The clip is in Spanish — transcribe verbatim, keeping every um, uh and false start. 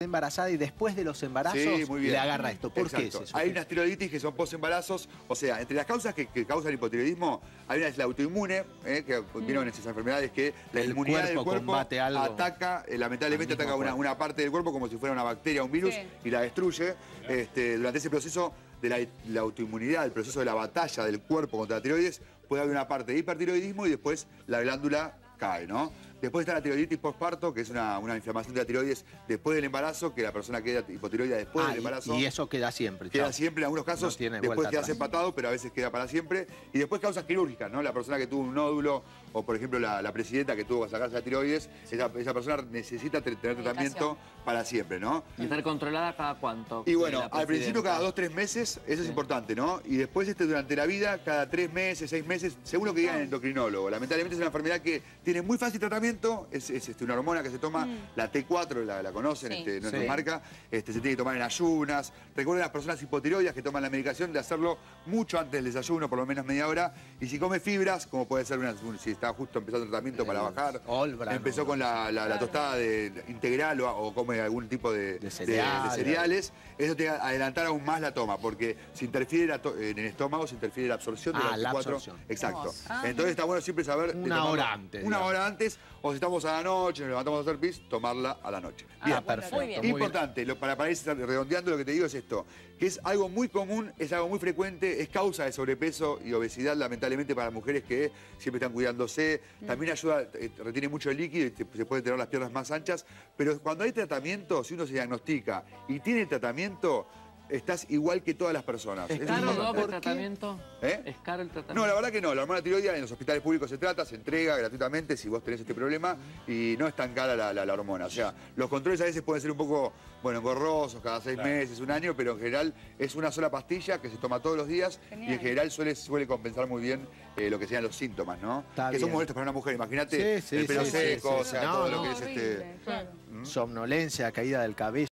embarazada y después de los embarazos sí, muy bien. le agarra esto. ¿Por Exacto. qué es eso? Hay unas tiroiditis que son post-embarazos, o sea, entre las causas que, que causan el hipotiroidismo, hay una es la autoinmune, eh, que mm. vieron esas enfermedades que la el inmunidad cuerpo del cuerpo combate algo ataca, eh, lamentablemente ataca una, una parte del cuerpo como si fuera una bacteria o un virus, sí, y la destruye. Este, durante ese proceso de la, la autoinmunidad, el proceso de la batalla del cuerpo contra la tiroides, puede haber una parte de hipertiroidismo y después la glándula cae, ¿no? Después está la tiroiditis postparto, que es una, una inflamación de la tiroides después del embarazo, que la persona queda hipotiroidea después ah, del embarazo. Y eso queda siempre. Queda chao. siempre, en algunos casos, no después queda empatado, pero a veces queda para siempre. Y después causas quirúrgicas, ¿no? La persona que tuvo un nódulo, o por ejemplo la, la presidenta que tuvo que sacarse la tiroides, esa, esa persona necesita tener tratamiento para siempre, ¿no? ¿Y estar controlada cada cuánto? Y bueno, al principio cada dos, tres meses, eso sí. es importante, ¿no? Y después este durante la vida, cada tres meses, seis meses, según lo que diga el endocrinólogo. Lamentablemente es una enfermedad que tiene muy fácil tratamiento, es, es este, una hormona que se toma, mm. la T cuatro, la, la conocen, sí. este, nuestra sí. marca, este, se tiene que tomar en ayunas. Recuerden las personas hipotiroides que toman la medicación de hacerlo mucho antes del desayuno, por lo menos media hora. Y si come fibras, como puede ser una, si está justo empezando el tratamiento para bajar, Olbra, empezó no, con la, la, la tostada de, de integral o, o come algún tipo de, de, cereal, de, de cereales, eso te va a adelantar aún más la toma, porque se interfiere la en el estómago, se interfiere la absorción de ah, la T cuatro. Absorción. Exacto. Ah, entonces está bueno siempre saber... Una hora antes. Una digamos. hora antes, o si estamos a la noche, nos levantamos a hacer pis, tomarla a la noche. Ah, bien, perfecto. Muy bien. Importante, lo, para, para ir redondeando lo que te digo es esto, que es algo muy común, es algo muy frecuente, es causa de sobrepeso y obesidad, lamentablemente para mujeres que siempre están cuidándose. Mm. También ayuda, eh, retiene mucho el líquido y te, se puede tener las piernas más anchas. Pero cuando hay tratamiento, si uno se diagnostica y tiene tratamiento, estás igual que todas las personas. ¿Es caro el tratamiento? ¿Eh? ¿Es caro el tratamiento? No, la verdad que no. La hormona tiroidea en los hospitales públicos se trata, se entrega gratuitamente si vos tenés este problema y no es tan cara la, la, la hormona. O sea, los controles a veces pueden ser un poco, bueno, engorrosos, cada seis claro. meses, un año, pero en general es una sola pastilla que se toma todos los días. Genial. Y en general suele, suele compensar muy bien eh, lo que sean los síntomas, ¿no? Está que bien. Son molestos para una mujer. Imagínate sí, sí, el pelo sí, seco, sí, sí, o sea, no, todo no, lo que es horrible, este... Claro. ¿Mm? Somnolencia, caída del cabello.